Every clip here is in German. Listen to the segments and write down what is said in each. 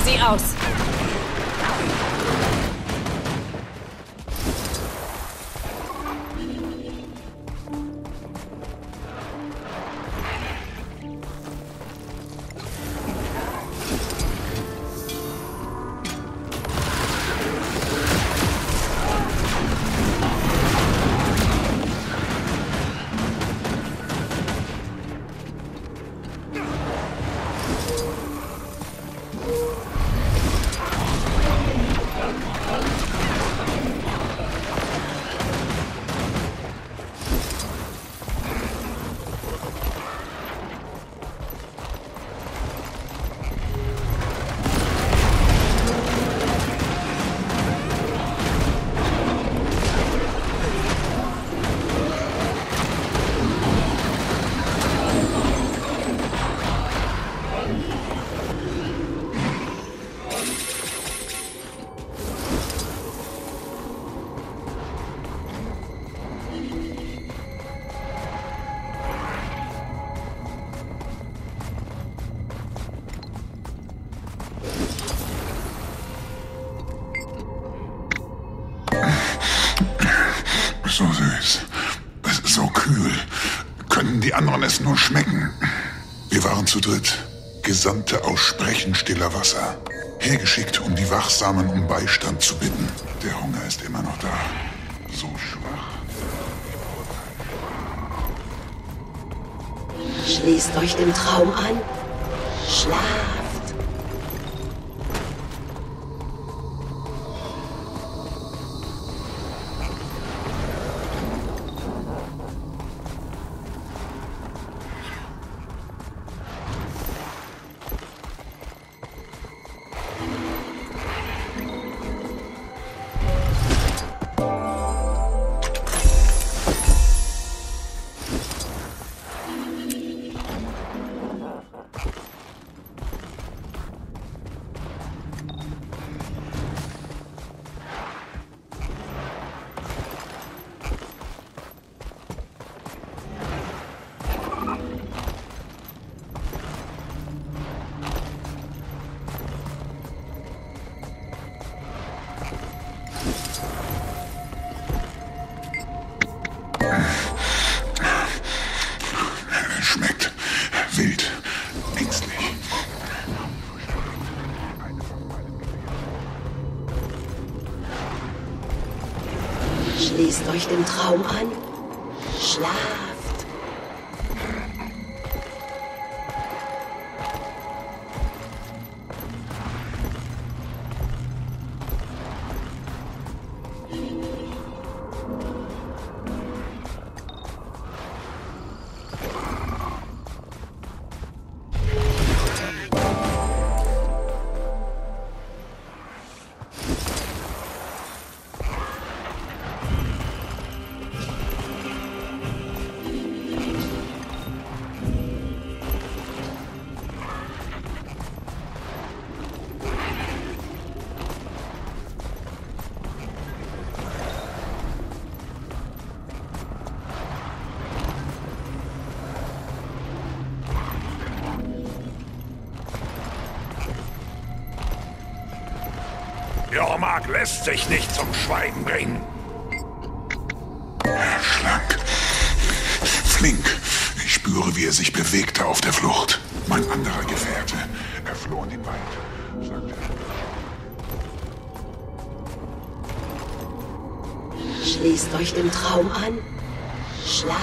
sie aus! So süß. So kühl. Können die anderen es nur schmecken? Wir waren zu dritt. Gesandte aus sprechenstiller Wasser. Hergeschickt, um die Wachsamen um Beistand zu bitten. Der Hunger ist immer noch da. So schwach. Schließt euch dem Traum an. Schlaft. Schmeckt wild, ängstlich. Schließt euch dem Traum an. Schlaft. Jormak lässt sich nicht zum Schweigen bringen. Schlank. Flink. Ich spüre, wie er sich bewegte auf der Flucht. Mein anderer Gefährte. Er floh in den Wald, sagte er. Schließt euch dem Traum an. Schlaft.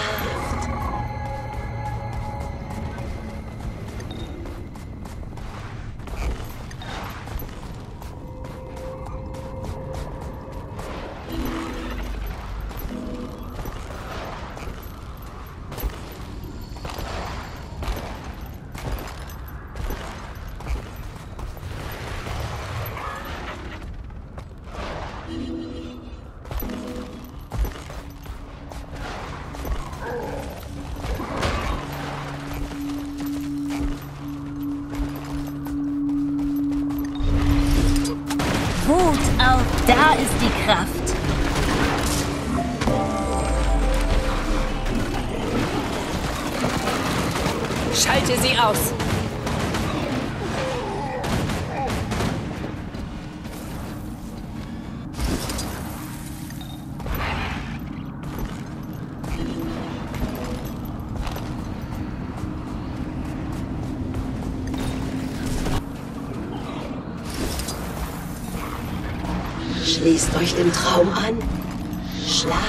Wut auf, da ist die Kraft. Schalte sie aus. Schließt euch dem Traum an. Schlaft.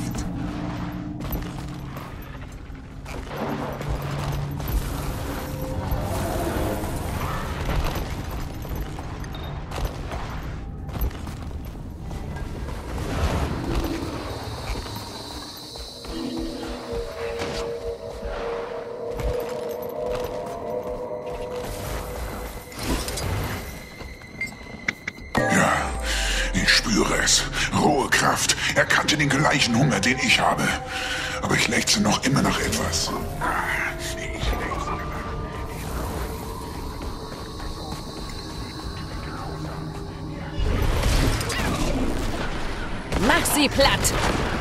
Rohe Kraft. Er kannte den gleichen Hunger, den ich habe. Aber ich lechze noch immer nach etwas. Mach sie platt!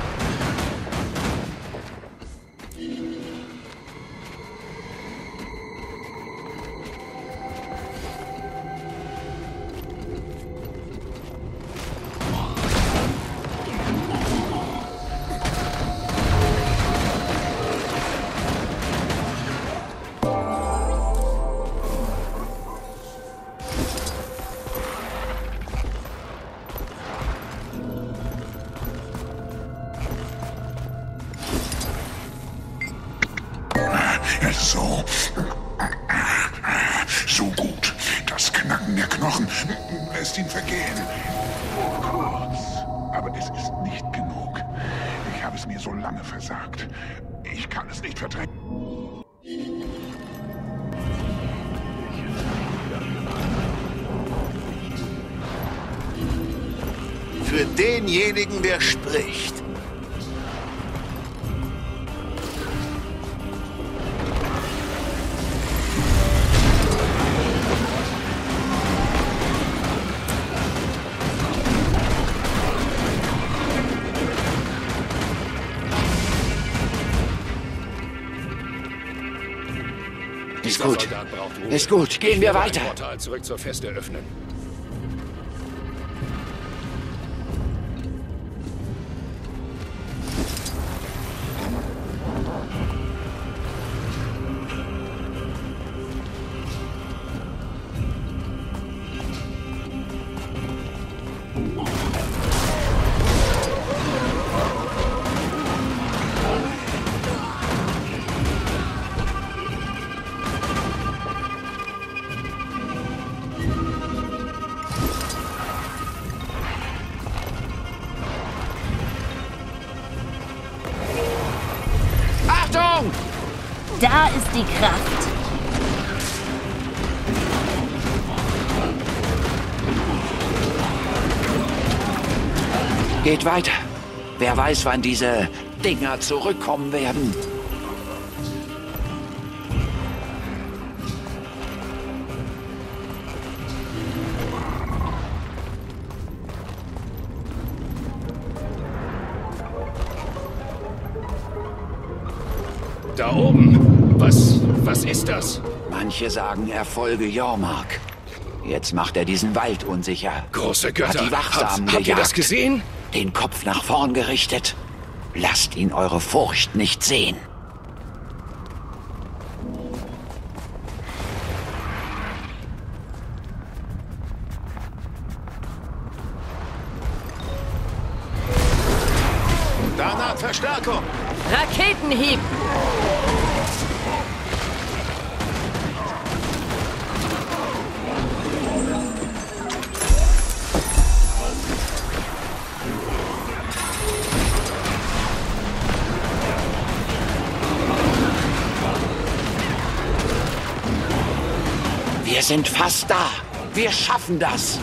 So gut. Das Knacken der Knochen lässt ihn vergehen. Kurz, aber es ist nicht genug. Ich habe es mir so lange versagt. Ich kann es nicht verdrängen. Für denjenigen, der spricht. Ist gut. Ist gut. Gehen wir weiter. Portal zurück zur Feste öffnen. Da ist die Kraft. Geht weiter. Wer weiß, wann diese Dinger zurückkommen werden. Da oben. Was ist das? Manche sagen, er folge Jormark. Jetzt macht er diesen Wald unsicher. Große Götter. Hat die Wachsamen Habt ihr das gejagt. gesehen? Den Kopf nach vorn gerichtet. Lasst ihn eure Furcht nicht sehen. Da naht Verstärkung. Raketenhieb! Wir sind fast da. Wir schaffen das.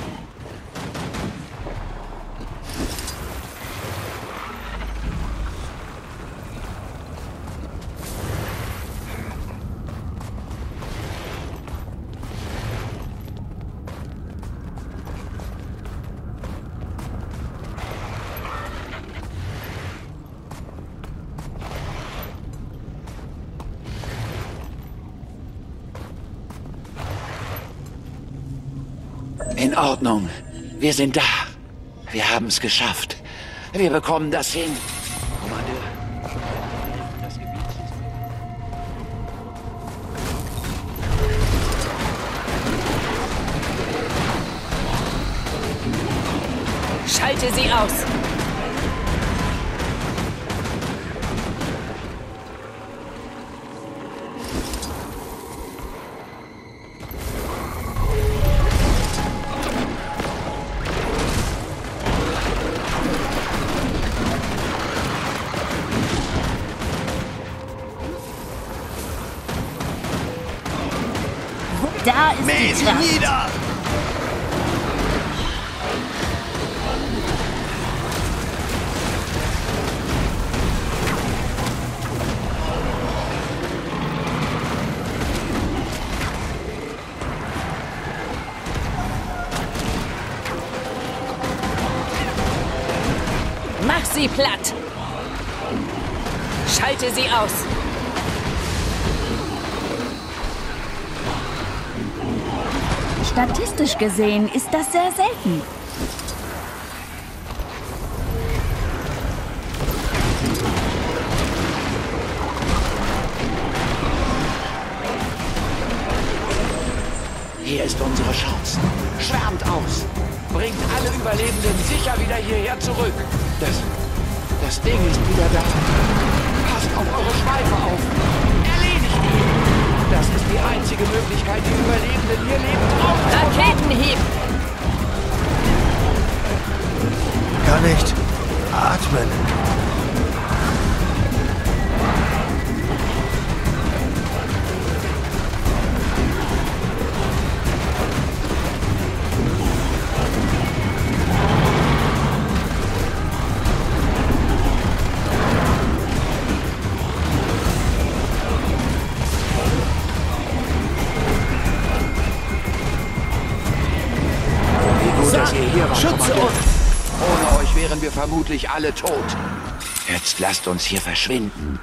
In Ordnung. Wir sind da. Wir haben es geschafft. Wir bekommen das hin. Kommandeur. Das Gebiet ist... Schalte sie aus. Da ist die Kraft. Nieder! Mach sie platt. Schalte sie aus. Statistisch gesehen ist das sehr selten. Hier ist unsere Chance. Schwärmt aus. Bringt alle Überlebenden sicher wieder hierher zurück. Das Ding ist wieder da. Passt auf eure Schweife auf. Erledigt ihn. Das ist die einzige Möglichkeit, die Überlebenden hier lebend aufzuhalten. Raketenhieb! Kann nicht atmen. Dass ihr hier wart, Schütze Kommandeur. uns! Ohne euch wären wir vermutlich alle tot. Jetzt lasst uns hier verschwinden.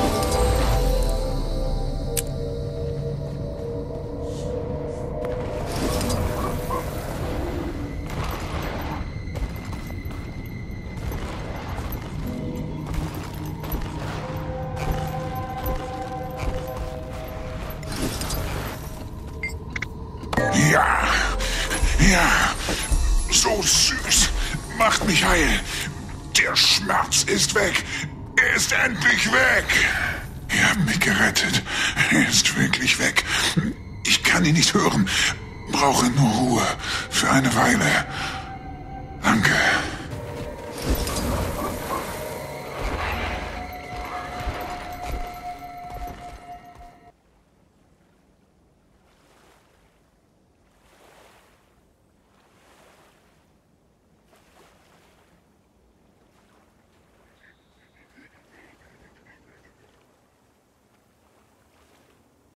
Ja, ja, so süß. Macht mich heil. Der Schmerz ist weg. Er ist endlich weg. Ihr habt mich gerettet. Er ist wirklich weg. Ich kann ihn nicht hören. Brauche nur Ruhe für eine Weile.